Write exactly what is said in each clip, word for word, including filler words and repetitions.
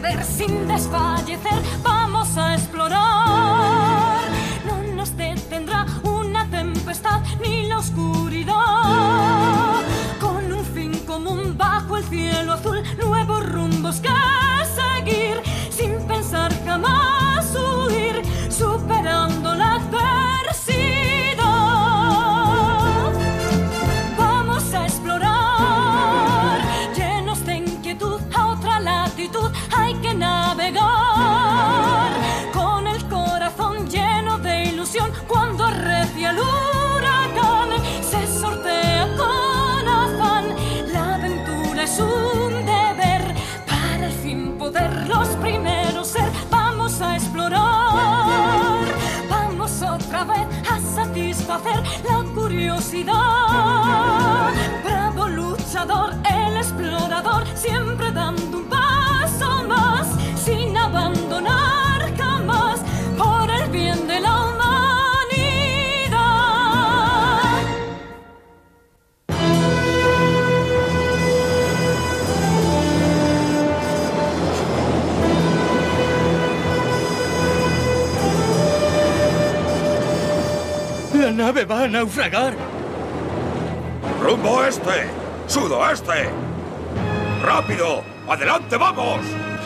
poder sin desfallecer, vamos a explorar. No nos detendrá una tempestad ni la oscuridad. Con un fin común bajo el cielo azul, nuevos rumbos que seguir, sin pensar jamás huir, superando la adversidad. Vamos a explorar, llenos de inquietud, a otra latitud hay que navegar. Con el corazón lleno de ilusión, cuando arrecia el huracán, se sortea con afán. La aventura es un deber, para al fin poder los primeros ser. Vamos a explorar, vamos otra vez a satisfacer la curiosidad. Bravo luchador, el explorador, siempre dando un paso más, sin abandonar jamás, por el bien de la humanidad. La nave va a naufragar. ¡Rumbo este! ¡Sudoeste! ¡Rápido! ¡Adelante, vamos!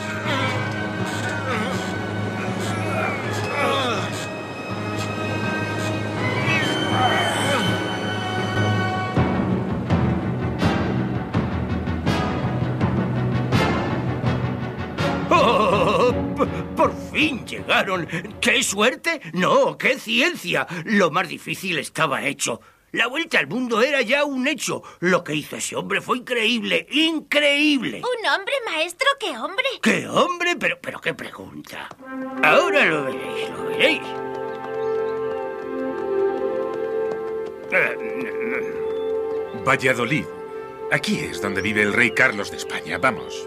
¡Oh! ¡Por fin llegaron! ¡Qué suerte! ¡No, qué ciencia! Lo más difícil estaba hecho. La vuelta al mundo era ya un hecho. Lo que hizo ese hombre fue increíble, increíble. ¿Un hombre, maestro? ¿Qué hombre? ¿Qué hombre? Pero, pero qué pregunta. Ahora lo veréis, lo veréis. Valladolid. Aquí es donde vive el rey Carlos de España. Vamos.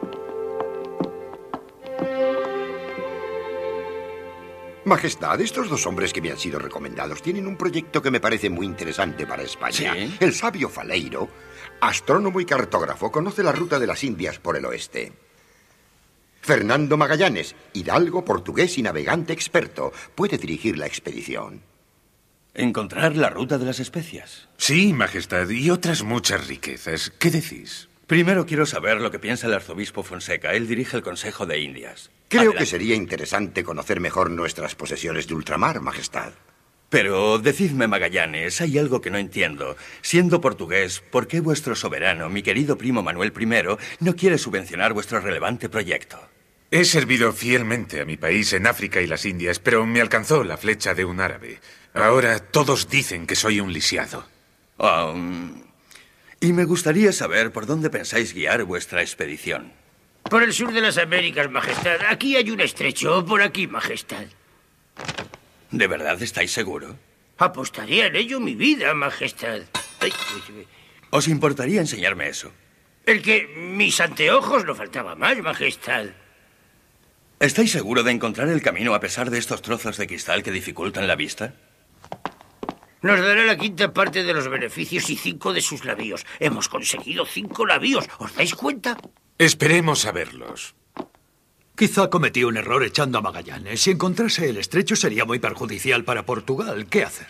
Majestad, estos dos hombres que me han sido recomendados tienen un proyecto que me parece muy interesante para España. ¿Sí? El sabio Faleiro, astrónomo y cartógrafo, conoce la ruta de las Indias por el oeste. Fernando Magallanes, hidalgo, portugués y navegante experto, puede dirigir la expedición. ¿Encontrar la ruta de las especias? Sí, Majestad, y otras muchas riquezas. ¿Qué decís? Primero quiero saber lo que piensa el arzobispo Fonseca. Él dirige el Consejo de Indias. Creo Adelante. que sería interesante conocer mejor nuestras posesiones de ultramar, Majestad. Pero decidme, Magallanes, hay algo que no entiendo. Siendo portugués, ¿por qué vuestro soberano, mi querido primo Manuel primero, no quiere subvencionar vuestro relevante proyecto? He servido fielmente a mi país en África y las Indias, pero me alcanzó la flecha de un árabe. Ahora todos dicen que soy un lisiado. Um, y me gustaría saber por dónde pensáis guiar vuestra expedición. Por el sur de las Américas, Majestad. Aquí hay un estrecho, por aquí, Majestad. ¿De verdad estáis seguro? Apostaría en ello mi vida, Majestad. Ay, uy, ¿Os importaría enseñarme eso? el que mis anteojos no faltaba más, Majestad. ¿Estáis seguro de encontrar el camino a pesar de estos trozos de cristal que dificultan la vista? Nos dará la quinta parte de los beneficios y cinco de sus navíos. Hemos conseguido cinco navíos. ¿Os dais cuenta? Esperemos a verlos. Quizá cometí un error echando a Magallanes. Si encontrase el estrecho sería muy perjudicial para Portugal. ¿Qué hacer?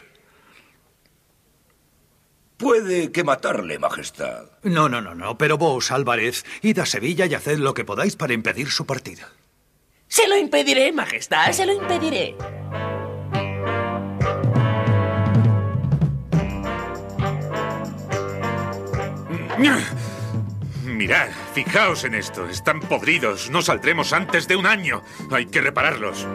Puede que matarle, Majestad. No, no, no, no. Pero vos, Álvarez, id a Sevilla y haced lo que podáis para impedir su partida. Se lo impediré, Majestad, se lo impediré. Mirad, fijaos en esto. Están podridos. No saldremos antes de un año. Hay que repararlos.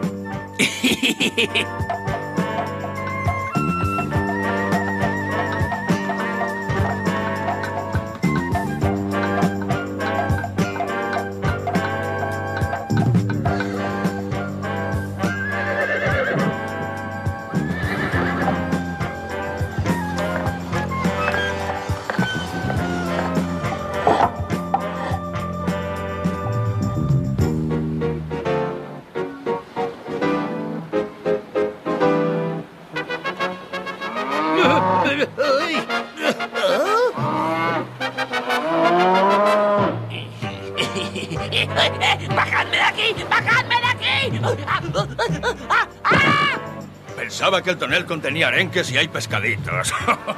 Pensaba que el tonel contenía arenques y hay pescaditos.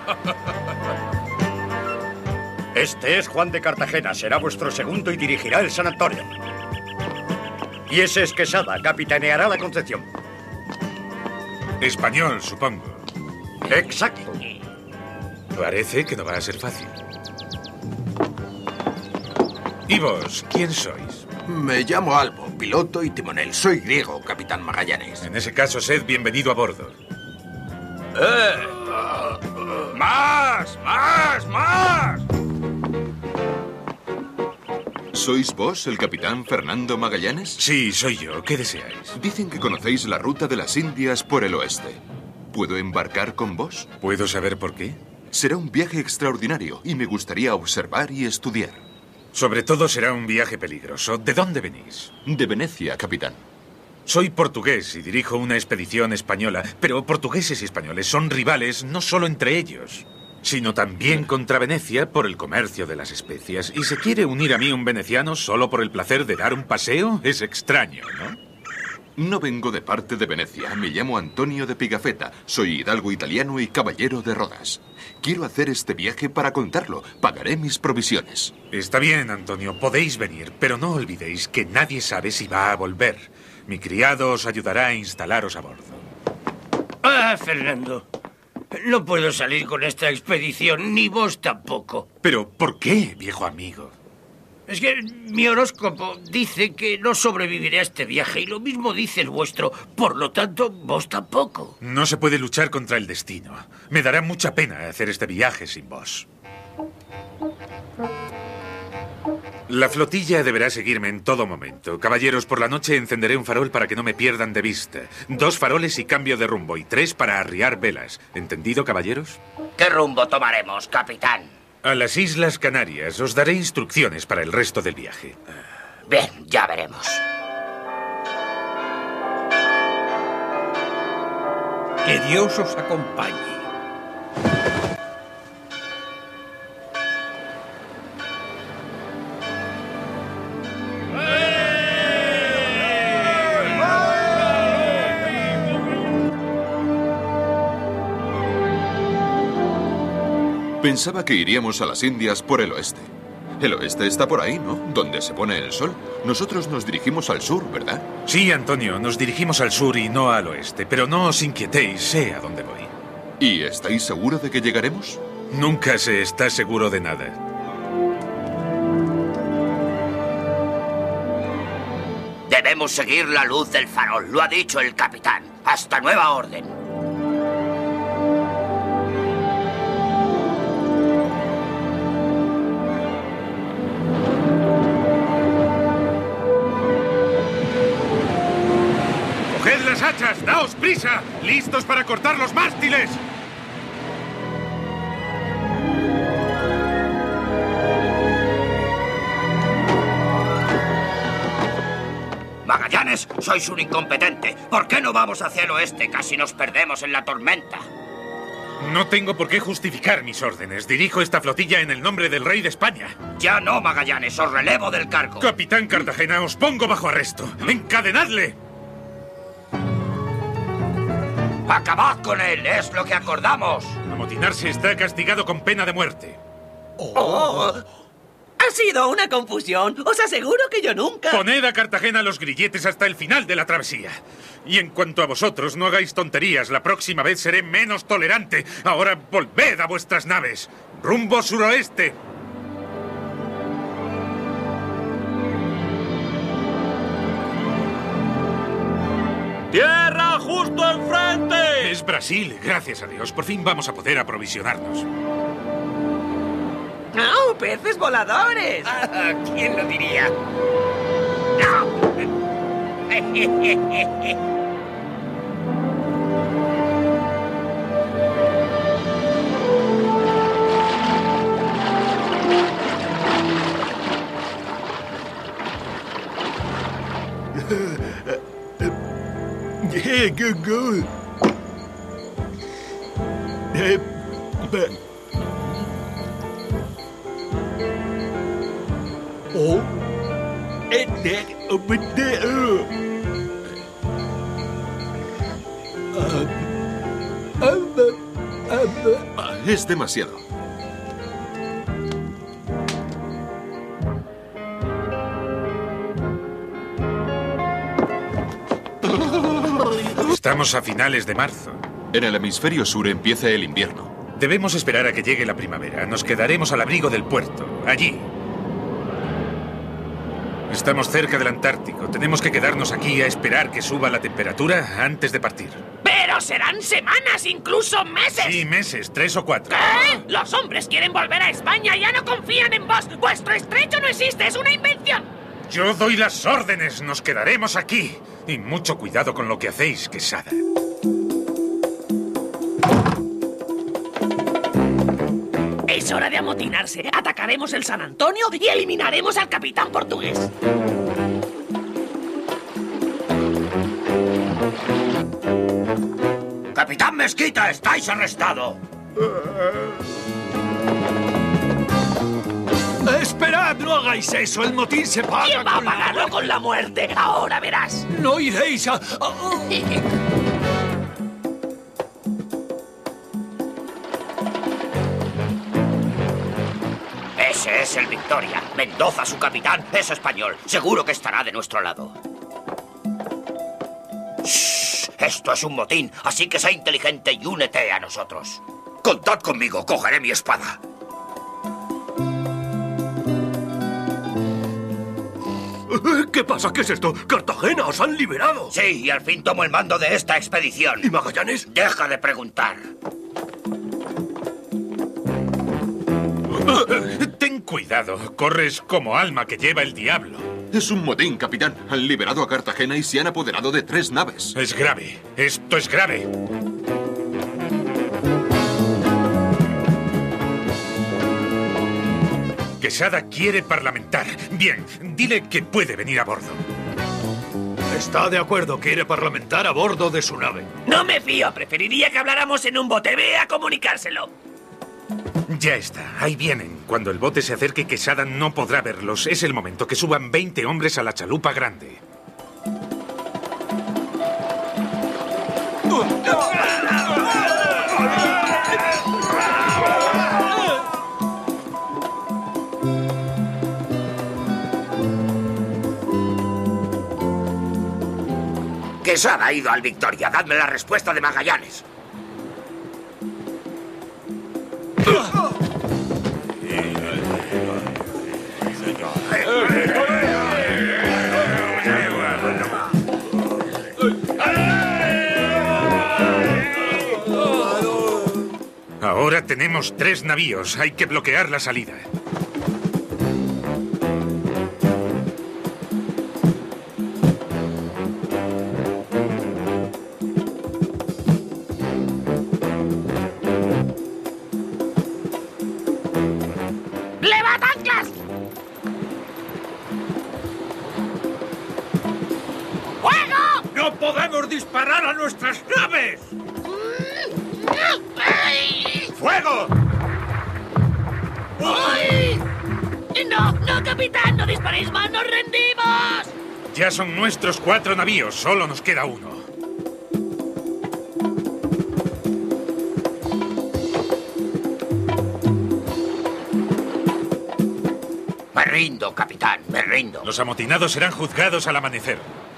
Este es Juan de Cartagena, será vuestro segundo y dirigirá el San Antonio. Y ese es Quesada, capitaneará la Concepción. Español, supongo. Exacto. Parece que no va a ser fácil. ¿Y vos, quién sois? Me llamo Albo, piloto y timonel. Soy griego, capitán Magallanes. En ese caso, sed bienvenido a bordo. ¡Eh! ¡Más! ¡Más! ¡Más! ¿Sois vos el capitán Fernando Magallanes? Sí, soy yo. ¿Qué deseáis? Dicen que conocéis la ruta de las Indias por el oeste. ¿Puedo embarcar con vos? ¿Puedo saber por qué? Será un viaje extraordinario y me gustaría observar y estudiar. Sobre todo será un viaje peligroso. ¿De dónde venís? De Venecia, capitán. Soy portugués y dirijo una expedición española, pero portugueses y españoles son rivales no solo entre ellos, sino también contra Venecia por el comercio de las especias. ¿Y se quiere unir a mí un veneciano solo por el placer de dar un paseo? Es extraño, ¿no? No vengo de parte de Venecia. Me llamo Antonio de Pigafetta. Soy hidalgo italiano y caballero de Rodas. Quiero hacer este viaje para contarlo. Pagaré mis provisiones. Está bien, Antonio. Podéis venir, pero no olvidéis que nadie sabe si va a volver. Mi criado os ayudará a instalaros a bordo. Ah, Fernando. No puedo salir con esta expedición, ni vos tampoco. ¿Pero por qué, viejo amigo? Es que mi horóscopo dice que no sobreviviré a este viaje y lo mismo dice el vuestro. Por lo tanto, vos tampoco. No se puede luchar contra el destino. Me dará mucha pena hacer este viaje sin vos. La flotilla deberá seguirme en todo momento. Caballeros, por la noche encenderé un farol para que no me pierdan de vista. Dos faroles y cambio de rumbo, y tres para arriar velas. ¿Entendido, caballeros? ¿Qué rumbo tomaremos, capitán? A las Islas Canarias. Os daré instrucciones para el resto del viaje. Bien, ya veremos. Que Dios os acompañe. Pensaba que iríamos a las Indias por el oeste. El oeste está por ahí, ¿no? Donde se pone el sol. Nosotros nos dirigimos al sur, ¿verdad? Sí, Antonio, nos dirigimos al sur y no al oeste. Pero no os inquietéis, sé a dónde voy. ¿Y estáis seguro de que llegaremos? Nunca se está seguro de nada. Debemos seguir la luz del farol, lo ha dicho el capitán. Hasta nueva orden. ¡Coged las hachas! ¡Daos prisa! ¡Listos para cortar los mástiles! Magallanes, sois un incompetente. ¿Por qué no vamos hacia el oeste? Casi nos perdemos en la tormenta. No tengo por qué justificar mis órdenes. Dirijo esta flotilla en el nombre del rey de España. Ya no, Magallanes, os relevo del cargo. Capitán Cartagena, os pongo bajo arresto. ¡Encadenadle! ¡Acabad con él! ¡Es lo que acordamos! Amotinarse está castigado con pena de muerte. Oh. Ha sido una confusión. Os aseguro que yo nunca... Poned a Cartagena los grilletes hasta el final de la travesía. Y en cuanto a vosotros, no hagáis tonterías. La próxima vez seré menos tolerante. Ahora volved a vuestras naves. Rumbo suroeste. ¡Tierra justo enfrente! Es Brasil, gracias a Dios. Por fin vamos a poder aprovisionarnos. ¡Oh, peces voladores! Ah, ¿quién lo diría? Yeah, good, good. Eh, but... Oh, and that over there. Uh, es demasiado. Estamos a finales de marzo. En el hemisferio sur empieza el invierno. Debemos esperar a que llegue la primavera. Nos quedaremos al abrigo del puerto, allí. Estamos cerca del Antártico. Tenemos que quedarnos aquí a esperar que suba la temperatura antes de partir. Pero serán semanas, incluso meses. Sí, meses, tres o cuatro. ¿Qué? Los hombres quieren volver a España, ya no confían en vos. Vuestro estrecho no existe, es una invención. Yo doy las órdenes, nos quedaremos aquí. Y mucho cuidado con lo que hacéis, Quesada. Es hora de amotinarse. Atacaremos el San Antonio y eliminaremos al capitán portugués. Capitán Mezquita, estáis arrestado. ¡Esperad! ¡No hagáis eso! ¡El motín se paga! ¿Quién va a con la pagarlo muerte. con la muerte? Ahora verás. ¡No iréis a...! a- Ese es el Victoria. Mendoza, su capitán, es español. Seguro que estará de nuestro lado. Shh, esto es un motín, así que sé inteligente y únete a nosotros. Contad conmigo, cogeré mi espada. ¿Qué pasa? ¿Qué es esto? ¡Cartagena! ¡Os han liberado! Sí, y al fin tomo el mando de esta expedición. ¿Y Magallanes? Deja de preguntar. Ten cuidado, corres como alma que lleva el diablo. Es un motín, capitán. Han liberado a Cartagena y se han apoderado de tres naves. Es grave, esto es grave. Quesada quiere parlamentar. Bien, dile que puede venir a bordo. Está de acuerdo, quiere parlamentar a bordo de su nave. No me fío, preferiría que habláramos en un bote. Ve a comunicárselo. Ya está, ahí vienen. Cuando el bote se acerque, Quesada no podrá verlos. Es el momento que suban veinte hombres a la chalupa grande. Quesada ha ido al Victoria. Dadme la respuesta de Magallanes. Ahora tenemos tres navíos. Hay que bloquear la salida. ¡Levanta anclas! ¡Fuego! ¡No podemos disparar a nuestras naves! ¡Fuego! ¡Ay! ¡No, no, capitán! ¡No disparéis más! ¡Nos rendimos! Ya son nuestros cuatro navíos. Solo nos queda uno. Me rindo, capitán, me rindo. Los amotinados serán juzgados al amanecer.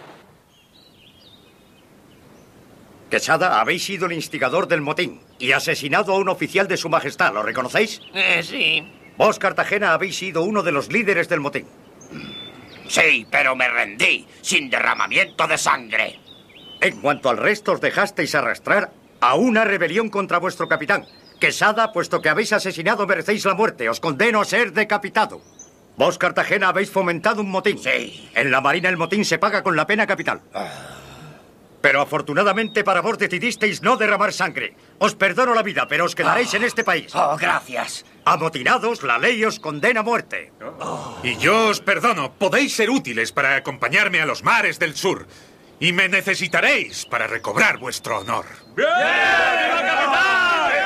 Quesada, habéis sido el instigador del motín y asesinado a un oficial de su majestad, ¿lo reconocéis? Eh, sí. Vos, Cartagena, habéis sido uno de los líderes del motín. Sí, pero me rendí, sin derramamiento de sangre. En cuanto al resto, os dejasteis arrastrar a una rebelión contra vuestro capitán. Quesada, puesto que habéis asesinado, merecéis la muerte. Os condeno a ser decapitado. Vos, Cartagena, habéis fomentado un motín. Sí. En la Marina el motín se paga con la pena capital. Pero afortunadamente para vos decidisteis no derramar sangre. Os perdono la vida, pero os quedaréis en este país. Oh, gracias. Amotinados, la ley os condena a muerte. Y yo os perdono. Podéis ser útiles para acompañarme a los mares del sur. Y me necesitaréis para recobrar vuestro honor. ¡Bien! ¡Viva el capitán!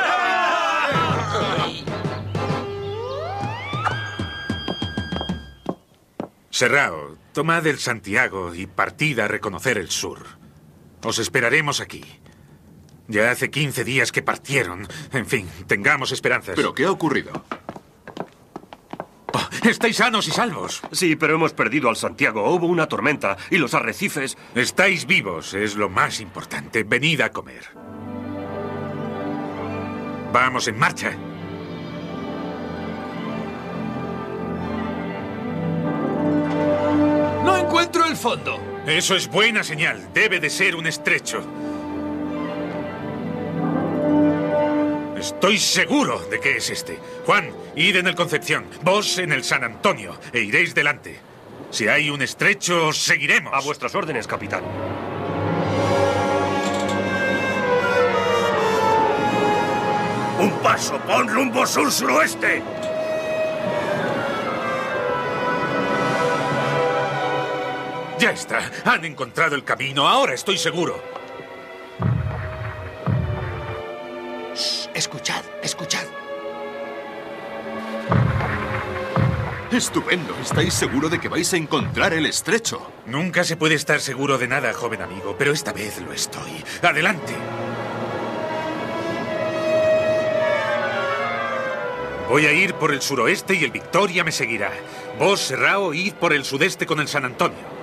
Serrao, tomad el Santiago y partid a reconocer el sur. Os esperaremos aquí. Ya hace quince días que partieron. En fin, tengamos esperanzas. ¿Pero qué ha ocurrido? Oh, estáis sanos y salvos. Sí, pero hemos perdido al Santiago. Hubo una tormenta y los arrecifes... Estáis vivos, es lo más importante. Venid a comer. Vamos en marcha. No encuentro el fondo. Eso es buena señal. Debe de ser un estrecho. Estoy seguro de que es este. Juan, id en el Concepción. Vos en el San Antonio. E iréis delante. Si hay un estrecho, os seguiremos. A vuestras órdenes, capitán. ¡Un paso! ¡Pon rumbo sur-suroeste! Ya está. Han encontrado el camino. Ahora estoy seguro. Shh, escuchad, escuchad. Estupendo. ¿Estáis seguro de que vais a encontrar el estrecho? Nunca se puede estar seguro de nada, joven amigo, pero esta vez lo estoy. ¡Adelante! Voy a ir por el suroeste y el Victoria me seguirá. Vos, Serrao, id por el sudeste con el San Antonio.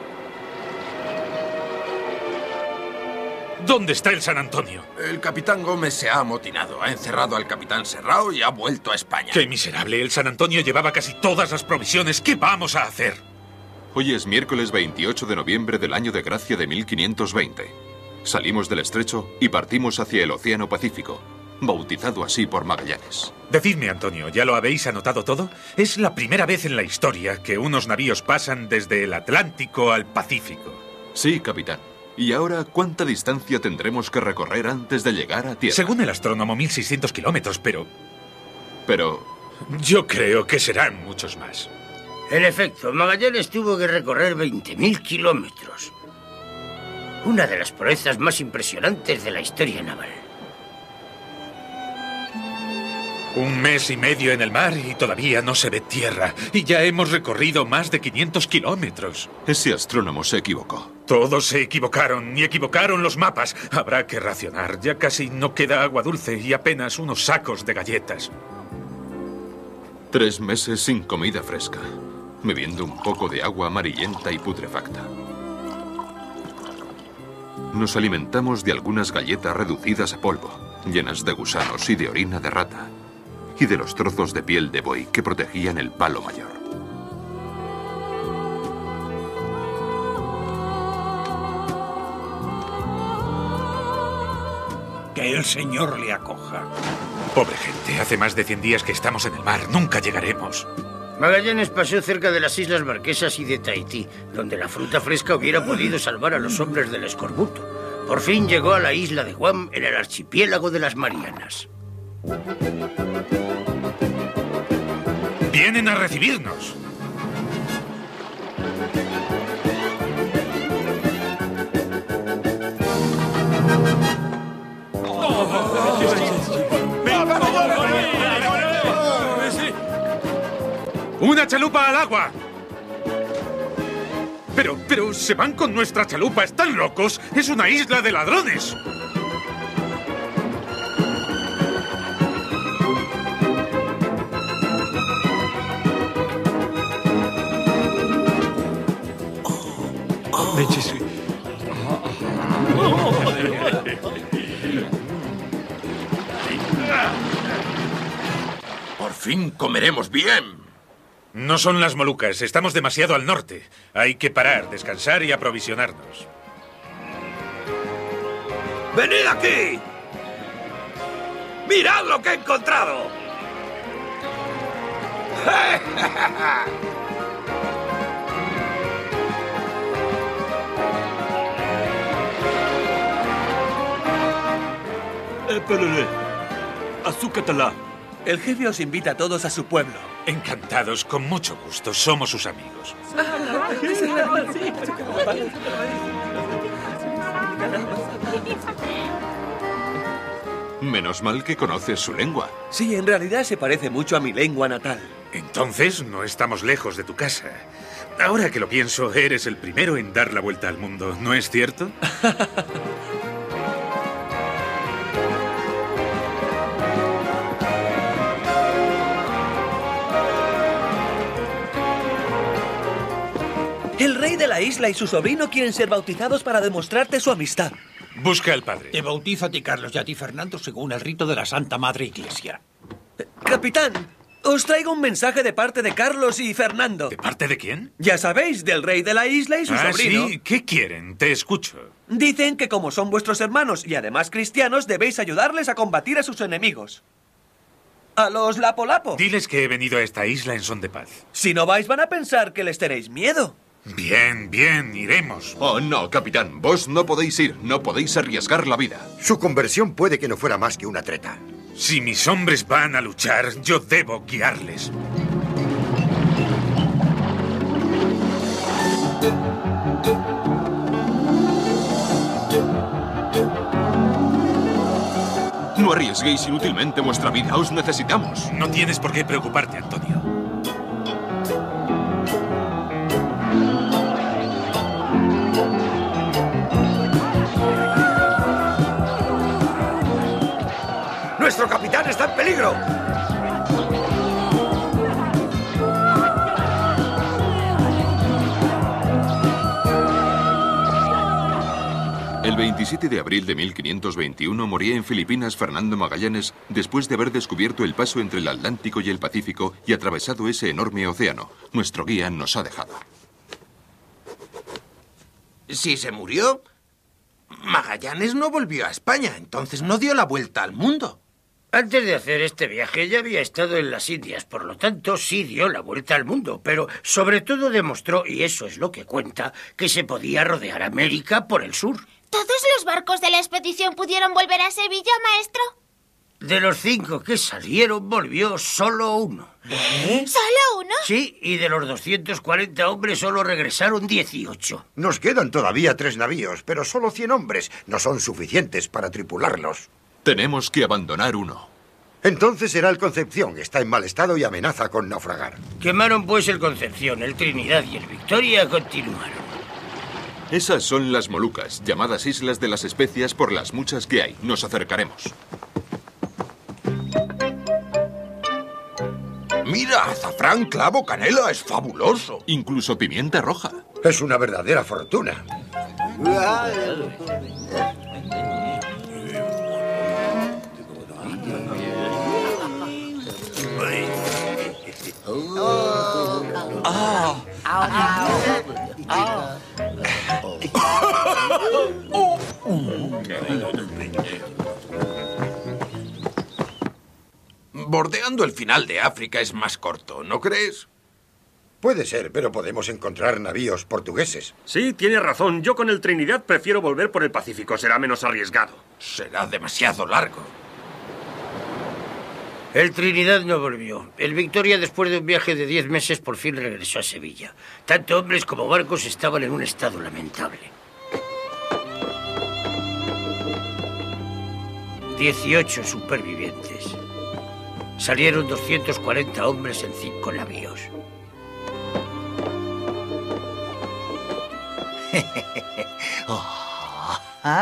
¿Dónde está el San Antonio? El capitán Gómez se ha amotinado, ha encerrado al capitán Serrao y ha vuelto a España. ¡Qué miserable! El San Antonio llevaba casi todas las provisiones. ¿Qué vamos a hacer? Hoy es miércoles veintiocho de noviembre del año de gracia de mil quinientos veinte. Salimos del estrecho y partimos hacia el Océano Pacífico, bautizado así por Magallanes. Decidme, Antonio, ¿ya lo habéis anotado todo? Es la primera vez en la historia que unos navíos pasan desde el Atlántico al Pacífico. Sí, capitán. ¿Y ahora cuánta distancia tendremos que recorrer antes de llegar a tierra? Según el astrónomo, mil seiscientos kilómetros, pero... Pero... Yo creo que serán muchos más. En efecto, Magallanes tuvo que recorrer veinte mil kilómetros. Una de las proezas más impresionantes de la historia naval. Un mes y medio en el mar y todavía no se ve tierra. Y ya hemos recorrido más de quinientos kilómetros. Ese astrónomo se equivocó. Todos se equivocaron y equivocaron los mapas. Habrá que racionar. Ya casi no queda agua dulce y apenas unos sacos de galletas. Tres meses sin comida fresca, bebiendo un poco de agua amarillenta y putrefacta. Nos alimentamos de algunas galletas reducidas a polvo, llenas de gusanos y de orina de rata, y de los trozos de piel de buey que protegían el palo mayor. Que el Señor le acoja. Pobre gente, hace más de cien días que estamos en el mar. Nunca llegaremos. Magallanes pasó cerca de las Islas Marquesas y de Tahití, donde la fruta fresca hubiera podido salvar a los hombres del escorbuto. Por fin llegó a la isla de Guam, en el archipiélago de las Marianas. Vienen a recibirnos. ¡Una chalupa al agua! Pero, pero, se van con nuestra chalupa. ¿Están locos? ¡Es una isla de ladrones! Por fin comeremos bien. No son las Molucas, estamos demasiado al norte. Hay que parar, descansar y aprovisionarnos. ¡Venid aquí! ¡Mirad lo que he encontrado! Épelele. Azúcatala. El jefe os invita a todos a su pueblo. Encantados, con mucho gusto. Somos sus amigos. Menos mal que conoces su lengua. Sí, en realidad se parece mucho a mi lengua natal. Entonces, no estamos lejos de tu casa. Ahora que lo pienso, eres el primero en dar la vuelta al mundo, ¿no es cierto? la isla y su sobrino quieren ser bautizados para demostrarte su amistad. Busca al padre. Te bautizo a ti, Carlos, y a ti, Fernando, según el rito de la Santa Madre Iglesia. Eh, capitán, os traigo un mensaje de parte de Carlos y Fernando. ¿De parte de quién? Ya sabéis, del rey de la isla y su ah, sobrino. ¿Sí? ¿Qué quieren? Te escucho. Dicen que como son vuestros hermanos y además cristianos, debéis ayudarles a combatir a sus enemigos. A los Lapo-Lapo. Diles que he venido a esta isla en son de paz. Si no vais, van a pensar que les tenéis miedo. Bien, bien, iremos. Oh, no, capitán. Vos no podéis ir. No podéis arriesgar la vida. Su conversión puede que no fuera más que una treta. Si mis hombres van a luchar, yo debo guiarles. No arriesguéis inútilmente vuestra vida. Os necesitamos. No tienes por qué preocuparte, Antonio. ¡Nuestro capitán está en peligro! El veintisiete de abril de mil quinientos veintiuno moría en Filipinas Fernando Magallanes después de haber descubierto el paso entre el Atlántico y el Pacífico y atravesado ese enorme océano. Nuestro guía nos ha dejado. Si se murió, Magallanes no volvió a España, entonces no dio la vuelta al mundo. Antes de hacer este viaje ya había estado en las Indias, por lo tanto sí dio la vuelta al mundo, pero sobre todo demostró, y eso es lo que cuenta, que se podía rodear América por el sur. ¿Todos los barcos de la expedición pudieron volver a Sevilla, maestro? De los cinco que salieron, volvió solo uno. ¿Eh? ¿Solo uno? Sí, y de los doscientos cuarenta hombres solo regresaron dieciocho. Nos quedan todavía tres navíos, pero solo cien hombres no son suficientes para tripularlos. Tenemos que abandonar uno. Entonces será el Concepción. Está en mal estado y amenaza con naufragar. Quemaron pues el Concepción, el Trinidad y el Victoria continuaron. Esas son las Molucas, llamadas Islas de las Especias por las muchas que hay. Nos acercaremos. Mira, azafrán, clavo, canela, es fabuloso. Incluso pimienta roja. Es una verdadera fortuna. Bordeando el final de África es más corto, ¿no crees? Puede ser, pero podemos encontrar navíos portugueses. Sí, tiene razón. Yo con el Trinidad prefiero volver por el Pacífico. Será menos arriesgado. Será demasiado largo. El Trinidad no volvió. El Victoria, después de un viaje de diez meses, por fin regresó a Sevilla. Tanto hombres como barcos estaban en un estado lamentable. Dieciocho supervivientes. Salieron doscientos cuarenta hombres en cinco navíos. Oh.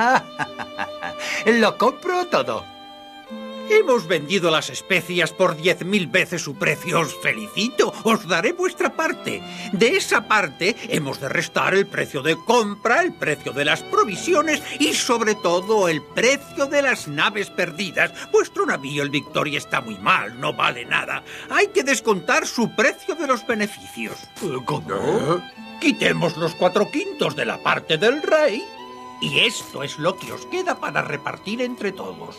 Lo compro todo. Hemos vendido las especias por diez mil veces su precio. Os felicito. Os daré vuestra parte. De esa parte hemos de restar el precio de compra, el precio de las provisiones y sobre todo el precio de las naves perdidas. Vuestro navío, el Victoria, está muy mal. No vale nada. Hay que descontar su precio de los beneficios. ¿Cómo? Quitemos los cuatro quintos de la parte del rey y esto es lo que os queda para repartir entre todos.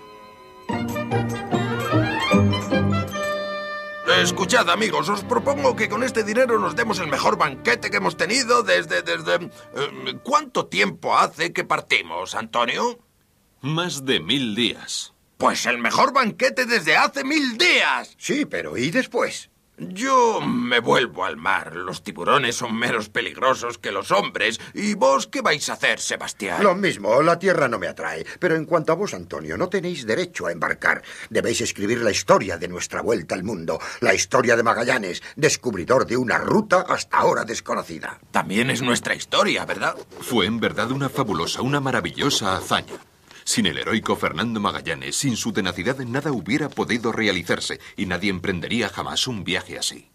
Escuchad, amigos, os propongo que con este dinero nos demos el mejor banquete que hemos tenido desde... desde eh, ¿Cuánto tiempo hace que partimos, Antonio? Más de mil días. Pues el mejor banquete desde hace mil días. Sí, pero ¿y después? Yo me vuelvo al mar. Los tiburones son menos peligrosos que los hombres. ¿Y vos qué vais a hacer, Sebastián? Lo mismo, la tierra no me atrae. Pero en cuanto a vos, Antonio, no tenéis derecho a embarcar. Debéis escribir la historia de nuestra vuelta al mundo. La historia de Magallanes, descubridor de una ruta hasta ahora desconocida. También es nuestra historia, ¿verdad? Fue en verdad una fabulosa, una maravillosa hazaña. Sin el heroico Fernando Magallanes, sin su tenacidad, nada hubiera podido realizarse y nadie emprendería jamás un viaje así.